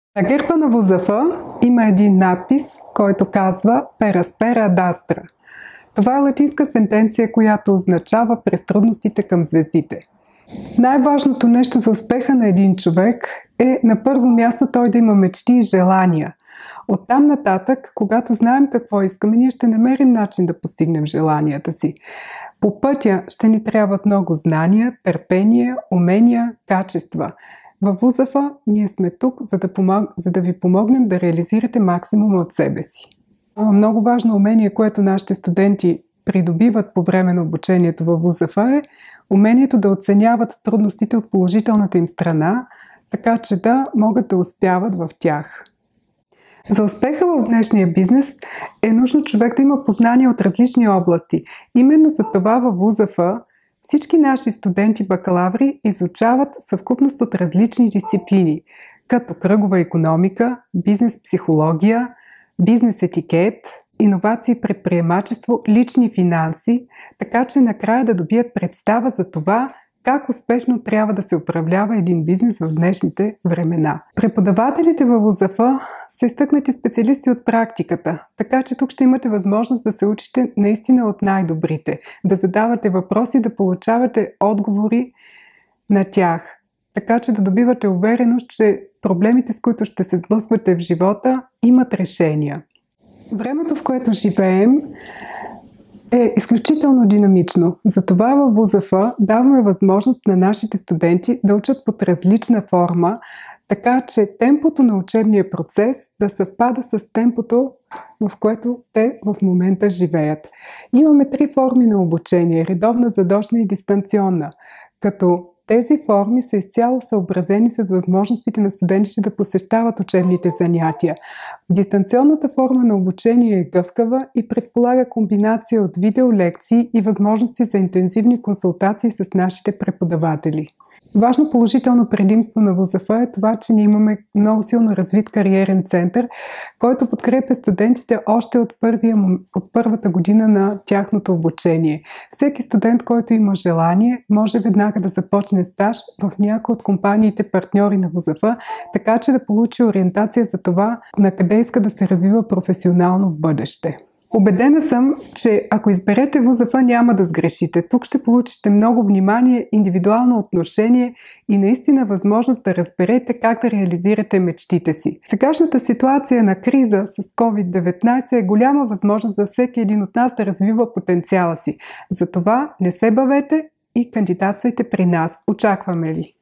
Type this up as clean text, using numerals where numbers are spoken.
На гърба на ВУЗАФ има един надпис, който казва Per aspera ad astra. Това е латинска сентенция, която означава през трудностите към звездите. Най-важното нещо за успеха на един човек е на първо място той да има мечти и желания. Оттам нататък, когато знаем какво искаме, ние ще намерим начин да постигнем желанията си. По пътя ще ни трябват много знания, търпение, умения, качества. Във ВУЗАФ ние сме тук, за да ви помогнем да реализирате максимума от себе си. Много важно умение, което нашите студенти придобиват по време на обучението във ВУЗАФ е умението да оценяват трудностите от положителната им страна, така че да могат да успяват в тях. За успеха в днешния бизнес е нужно човек да има познания от различни области. Именно за това във ВУЗАФ всички наши студенти бакалаври изучават съвкупност от различни дисциплини, като кръгова икономика, бизнес психология, бизнес етикет, иновации и предприемачество, лични финанси, така че накрая да добият представа за това как успешно трябва да се управлява един бизнес в днешните времена. Преподавателите във ВУЗАФ са изтъкнати специалисти от практиката, така че тук ще имате възможност да се учите наистина от най-добрите, да задавате въпроси, да получавате отговори на тях, така че да добивате увереност, че проблемите, с които ще се сблъсквате в живота, имат решения. Времето, в което живеем, е изключително динамично. Затова във ВУЗАФ даваме възможност на нашите студенти да учат под различна форма, така че темпото на учебния процес да съвпада с темпото, в което те в момента живеят. Имаме 3 форми на обучение – редовна, задочна и дистанционна, като тези форми са изцяло съобразени с възможностите на студентите да посещават учебните занятия. Дистанционната форма на обучение е гъвкава и предполага комбинация от видеолекции и възможности за интензивни консултации с нашите преподаватели. Важно положително предимство на ВУЗАФ е това, че ние имаме много силно развит кариерен център, който подкрепя студентите още от първата година на тяхното обучение. Всеки студент, който има желание, може веднага да започне стаж в някои от компаниите партньори на ВУЗАФ, така че да получи ориентация за това на къде иска да се развива професионално в бъдеще. Убедена съм, че ако изберете ВУЗАФ, няма да сгрешите. Тук ще получите много внимание, индивидуално отношение и наистина възможност да разберете как да реализирате мечтите си. Сегашната ситуация на криза с COVID-19 е голяма възможност за всеки един от нас да развива потенциала си. Затова не се бавете и кандидатствайте при нас. Очакваме ви!